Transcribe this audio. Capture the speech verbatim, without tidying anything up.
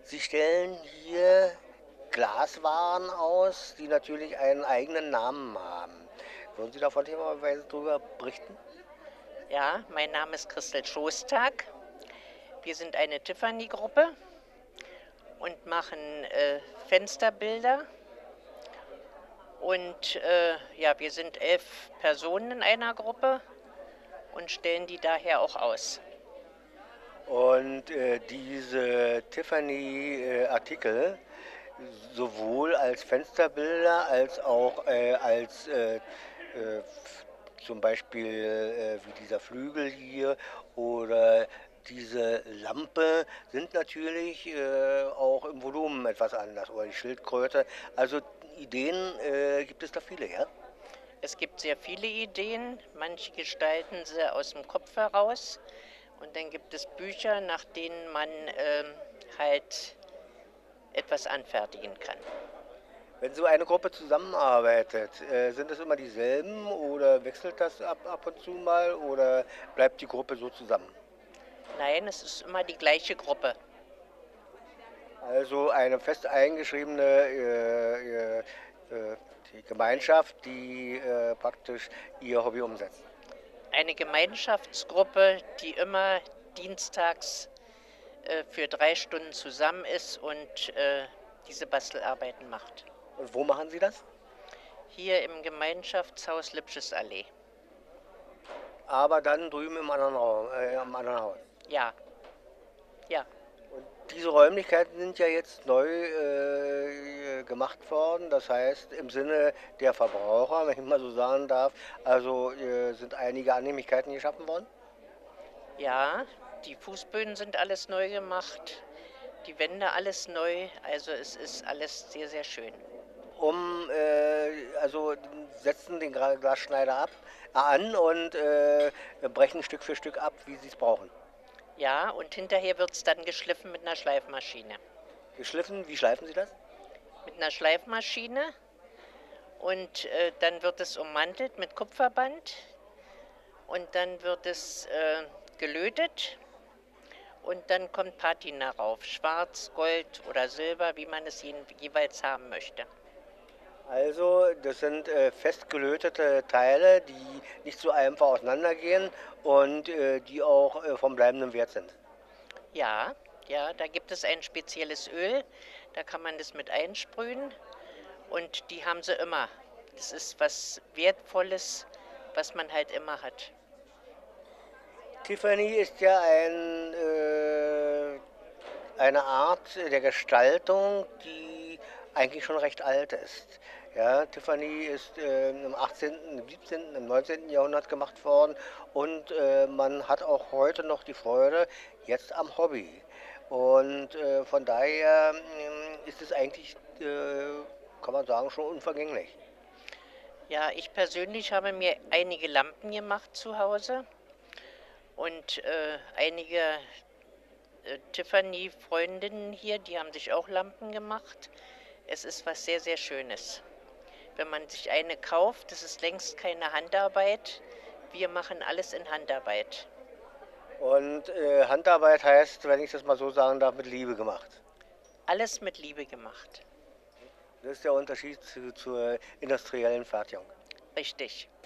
Sie stellen hier Glaswaren aus, die natürlich einen eigenen Namen haben. Würden Sie davon themaweise darüber berichten? Ja, mein Name ist Christel Schostag. Wir sind eine Tiffany-Gruppe und machen äh, Fensterbilder. Und äh, ja, wir sind elf Personen in einer Gruppe und stellen die daher auch aus. Und äh, diese Tiffany-Artikel, sowohl als Fensterbilder als auch äh, als äh, äh, zum Beispiel äh, wie dieser Flügel hier oder diese Lampe, sind natürlich äh, auch im Volumen etwas anders, oder die Schildkröte. Also Ideen äh, gibt es da viele, ja? Es gibt sehr viele Ideen, manche gestalten sie aus dem Kopf heraus. Und dann gibt es Bücher, nach denen man ähm, halt etwas anfertigen kann. Wenn so eine Gruppe zusammenarbeitet, äh, sind es immer dieselben oder wechselt das ab, ab und zu mal oder bleibt die Gruppe so zusammen? Nein, es ist immer die gleiche Gruppe. Also eine fest eingeschriebene äh, äh, äh, die Gemeinschaft, die äh, praktisch ihr Hobby umsetzt. Eine Gemeinschaftsgruppe, die immer dienstags äh, für drei Stunden zusammen ist und äh, diese Bastelarbeiten macht. Und wo machen Sie das? Hier im Gemeinschaftshaus Lipsches Allee. Aber dann drüben im anderen Raum, äh, am anderen Haus. Ja, ja, Und diese Räumlichkeiten sind ja jetzt neu äh, gemacht worden, das heißt im Sinne der Verbraucher, wenn ich mal so sagen darf, also äh, sind einige Annehmlichkeiten geschaffen worden. ja. Die Fußböden sind alles neu gemacht, die Wände alles neu. Also es ist alles sehr, sehr schön. Um, äh, also setzen den Gra- Glasschneider ab, äh, an und äh, brechen Stück für Stück ab, wie sie es brauchen. Ja, und hinterher wird es dann geschliffen mit einer Schleifmaschine. Geschliffen, wie schleifen Sie das? Mit einer Schleifmaschine und äh, dann wird es ummantelt mit Kupferband und dann wird es äh, gelötet und dann kommt Patina rauf. Schwarz, Gold oder Silber, wie man es jeweils haben möchte. Also, das sind äh, festgelötete Teile, die nicht so einfach auseinandergehen und äh, die auch äh, vom bleibenden Wert sind. Ja, ja, da gibt es ein spezielles Öl, da kann man das mit einsprühen und die haben sie immer. Das ist was Wertvolles, was man halt immer hat. Tiffany ist ja ein, äh, eine Art der Gestaltung, die eigentlich schon recht alt ist. Ja, Tiffany ist äh, im achtzehnten., im siebzehnten., im neunzehnten. Jahrhundert gemacht worden und äh, man hat auch heute noch die Freude jetzt am Hobby. Und äh, von daher äh, ist es eigentlich, äh, kann man sagen, schon unvergänglich. Ja, ich persönlich habe mir einige Lampen gemacht zu Hause und äh, einige äh, Tiffany-Freundinnen hier, die haben sich auch Lampen gemacht. Es ist was sehr, sehr Schönes. Wenn man sich eine kauft, das ist längst keine Handarbeit. Wir machen alles in Handarbeit. Und äh, Handarbeit heißt, wenn ich das mal so sagen darf, mit Liebe gemacht. Alles mit Liebe gemacht. Das ist der Unterschied zu, zur industriellen Fertigung. Richtig.